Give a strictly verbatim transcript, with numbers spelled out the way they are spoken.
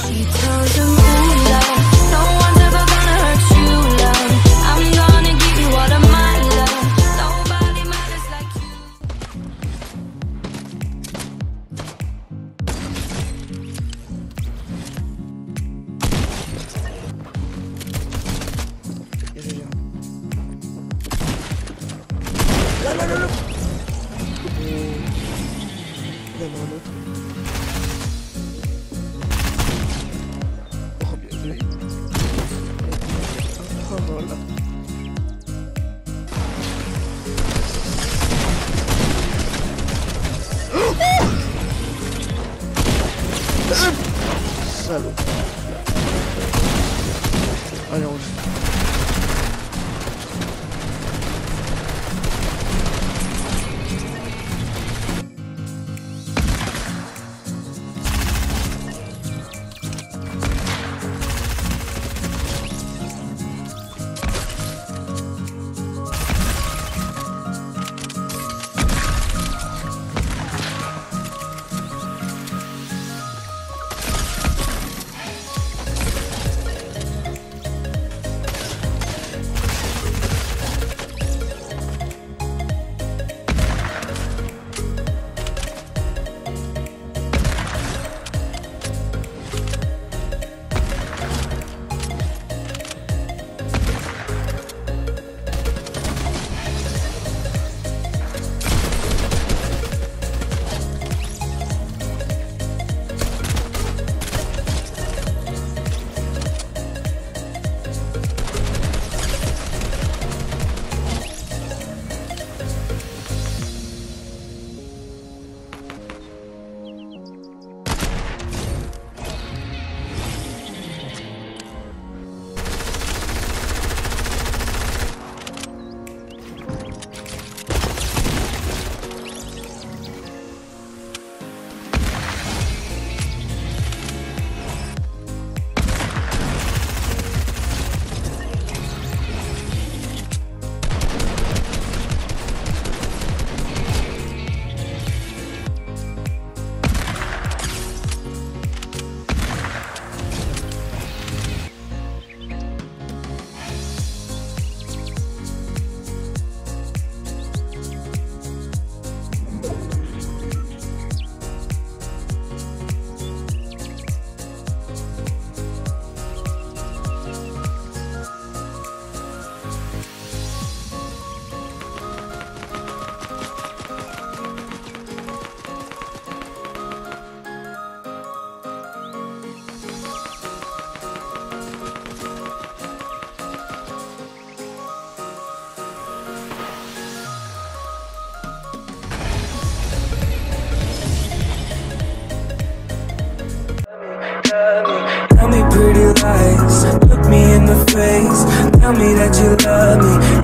She tells him, ooh, love, no one's ever gonna hurt you, love. I'm gonna give you all of my love. Nobody matters like you. لا لا لا لا. Demonic. Oh, bien, bien. Oh, hola. Salud. Hay uno. Tell me pretty lies, look me in the face. Tell me that you love me,